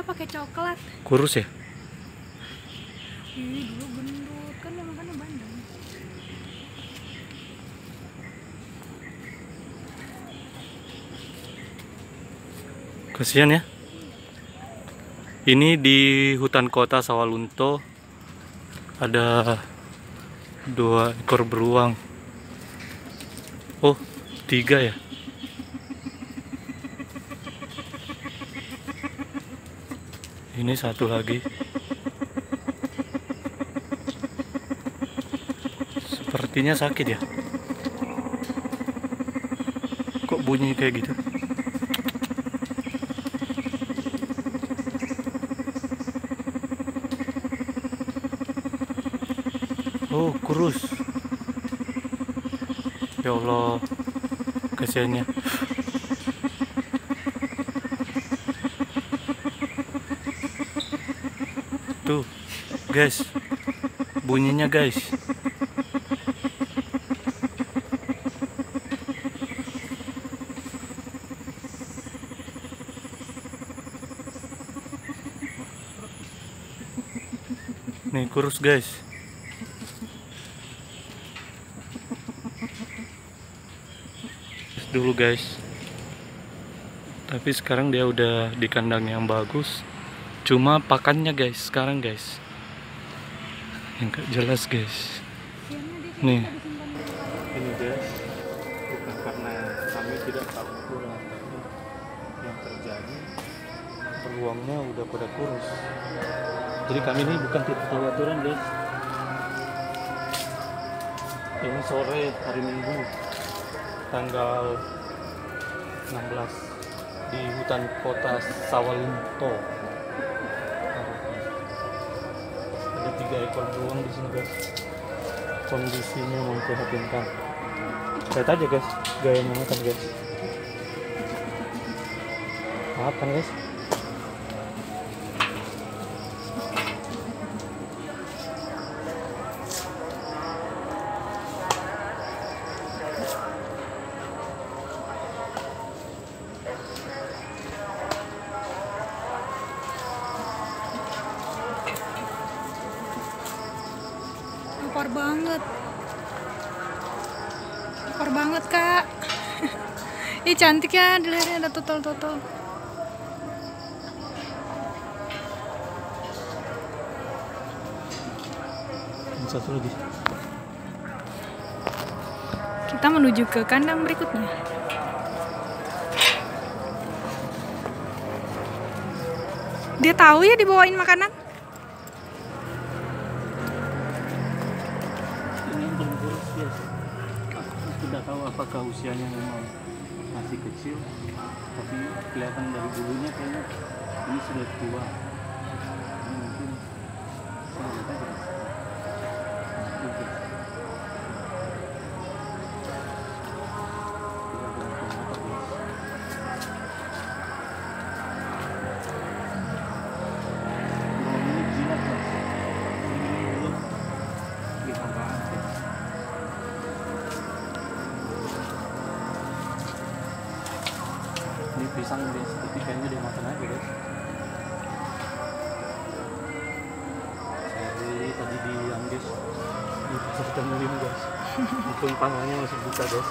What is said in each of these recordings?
Masa pakai coklat? Kurus ya? Ih, dulu gendut kan dia makannya bandeng. Kasihan ya. Ini di hutan kota Sawalunto ada 2 ekor beruang. Oh, 3 ya. Ini satu lagi. Sepertinya sakit ya. Kok bunyi kayak gitu? Oh, kurus. Ya Allah, kasihannya. Tuh, guys, bunyinya guys. Nih, kurus guys. Dulu guys, tapi sekarang dia udah di kandang yang bagus. Cuma pakannya guys sekarang guys yang gak jelas guys. Nih, ini guys, bukan karena kami tidak tahu kurang, tapi yang terjadi beruangnya udah pada kurus. Jadi kami ini bukan tipe khawatiran guys. Ini sore hari Minggu tanggal 16 di hutan kota Sawalunto. Ada 3 ekor beruang di sini guys. Kondisinya memprihatinkan. Lihat aja guys, gayanya makan guys. Makan guys. Lapar banget. Lapar banget, Kak. Ih, cantik ya, di lehernya ada totol-totol. Satu lagi. Kita menuju ke kandang berikutnya. Dia tahu ya dibawain makanan? Ini yang belum kurus ya. Aku tidak tahu apakah usianya memang masih kecil, tapi kelihatan dari bulunya kayaknya ini sudah tua. Ini mungkin saya lihat aja. Ini pisang dia seperti kayaknya dia makan aja guys. Saya beli tadi di Anggis di pasar Temulim guys. Mumpung pangannya masih buka guys.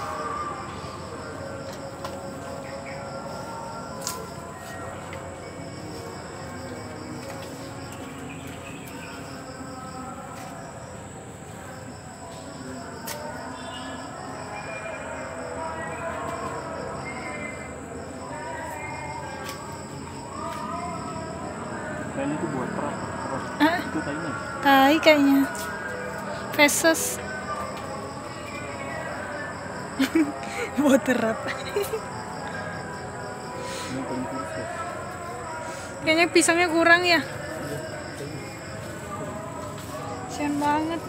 Kayaknya itu buat perah. Itu kayaknya. Tai kayaknya. Feses. Buat terat. Ini paling kurus guys. Kayaknya pisangnya kurang ya. Kasian banget.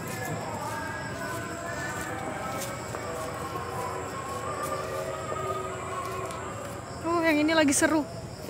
Oh, yang ini lagi seru.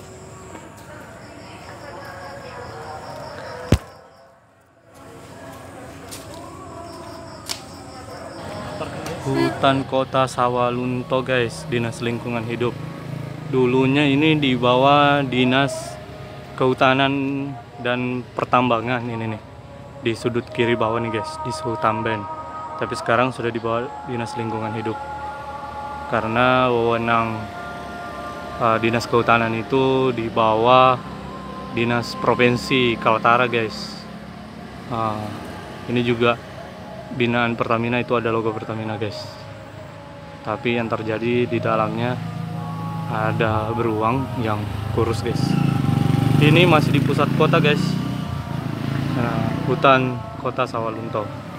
Hutan kota Sawalunto guys, Dinas Lingkungan Hidup. Dulunya ini di bawah Dinas kehutanan dan pertambangan ini nih di sudut kiri bawah nih guys, di Sutamben. Tapi sekarang sudah dibawa Dinas Lingkungan Hidup karena wewenang Dinas Kehutanan itu di bawah Dinas Provinsi Kaltara guys. Ini juga binaan Pertamina, itu ada logo Pertamina guys. Tapi yang terjadi di dalamnya ada beruang yang kurus guys. Ini masih di pusat kota guys, hutan kota Sawalunto.